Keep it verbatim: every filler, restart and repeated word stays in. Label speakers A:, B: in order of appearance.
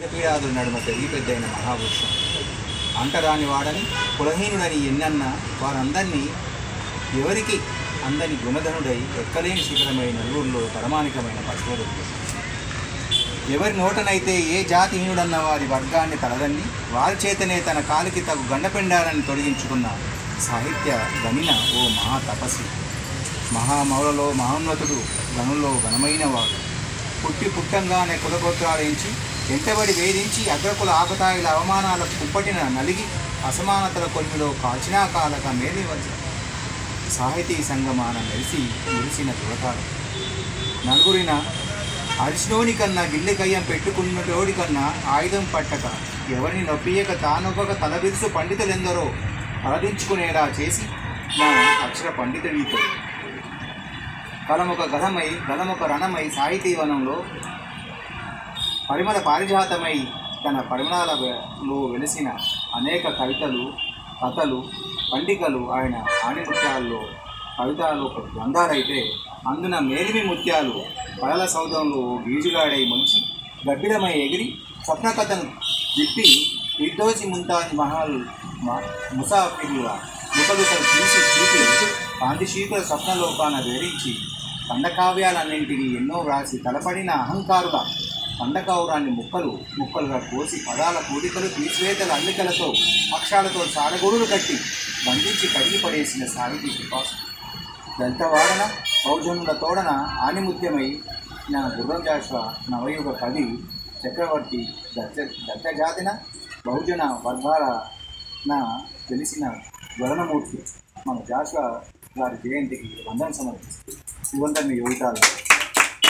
A: పీడాదుల నడుమ పెరిగి పెద్దయిన మహావృక్షం. అంటరాని వాడని కులహీనుడని ఎన్నన్నా వారందరినీ ఎవరికి అందని గుణధనుడై ఎక్కలేని శిఖరమైన నలుగురిలో పరమానికమైన పశువులు. ఎవరి నోటనైతే ఏ జాతిహీనుడన్న వారి వర్గాన్ని తలదండి వారి చేతనే తన కాలికి తగు గండపెండాలని తొలగించుకున్న సాహిత్య గణిన ఓ మహా తపస్వి. మహామౌలలో మహోన్నతుడు, గనుల్లో ఘనమైన వాడు. పుట్టి పుట్టంగానే కులగోత్రాలించి ఎంటబడి వేధించి అగ్రకుల ఆకతాయిల అవమానాలకు కుప్పటిన నలిగి అసమానతల కొలిమిలో కాల్చినా కాలక మేలి వచ్చి సాహితీ సంగమాన మెరిసి మెరిసిన దురకాలం. నలుగురిన అరిచినోని కన్నా గిల్లె కయ్యం పెట్టుకున్నటోడి కన్నా ఆయుధం పట్టక ఎవరిని నొప్పియక తానొక తలబిరుసు పండితులెందరో అలదించుకునేలా చేసి నా అక్షర పండితుడితో కలమొక గలమై గలమొక రణమై సాహితీవనంలో పరిమళ పారిజాతమై తన పరిమళాలలో వెలిసిన అనేక కవితలు, కథలు, పండికలు ఆయన ఆణిముత్యాల్లో కవితలు గ్రంథాలైతే అందున మేలిమి ముత్యాలు కళల సౌధంలో గీజుగాడై ముంచి గబ్బిడమై ఎగిరి స్వప్నకథను విప్పి నిర్దోషి ముంతాజ్ మహల్ ముసాఫిర్ల ముఖలుకలు తీసి చూపి కాంతిశీకుల స్వప్నలోకాన వేరించి ఖండకావ్యాలన్నింటినీ ఎన్నో వ్రాసి తలపడిన అహంకారుల ఖండకౌరాన్ని ముక్కలు ముక్కలుగా కోసి పదాల కూడికలు తీసివేతల అల్లికలతో అక్షరాలతో సాడగొడులు కట్టి బంధించి కడిగి పడేసిన సాహితీ పిపాసు. దళితవాడన బహుజనుల తోడన ఆనిముత్యమై నా గుర్రం జాషువా నవయుగ కవి చక్రవర్తి దత్త దత్తజాతిన బహుజన వర్గాల నా తెలిసిన జ్వలనమూర్తి మన జాషువా గారి జయంతికి వందన సమర్పిస్తూ సుగంధర్ని యోగితాలు.